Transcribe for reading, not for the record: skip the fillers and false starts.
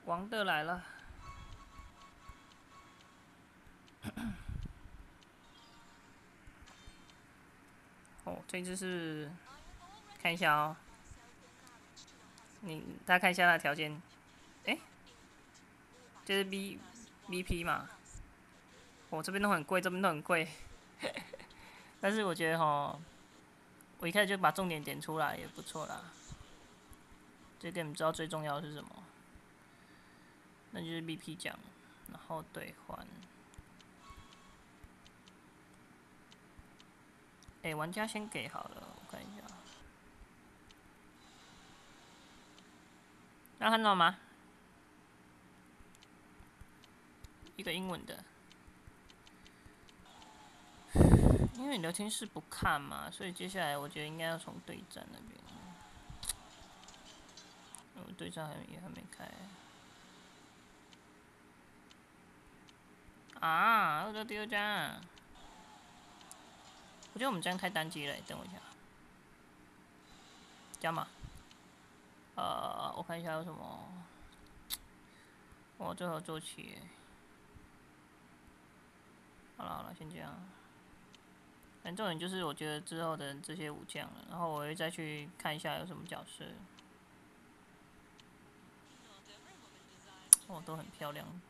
王的来了。哦，这只是看一下哦，大家看一下它的条件，哎，这是 VP 嘛？我、这边都很贵，这边都很贵，但是我觉得哈，我一开始就把重点点出来也不错啦。这个你们知道最重要的是什么？那就是 VP 奖，然后兑换。玩家先给好了，我看一下。大家看到吗？一个英文的。因为你聊天室不看嘛，所以接下来我觉得应该要从对战那边。对战也还没开。啊，我的第二张。我觉得我们这样太单机了，等我一下。加码。我看一下有什么。我最后做起。好了好了，先这样。反正重点就是我觉得之后的这些武将了，然后我会再去看一下有什么角色。哦，都很漂亮，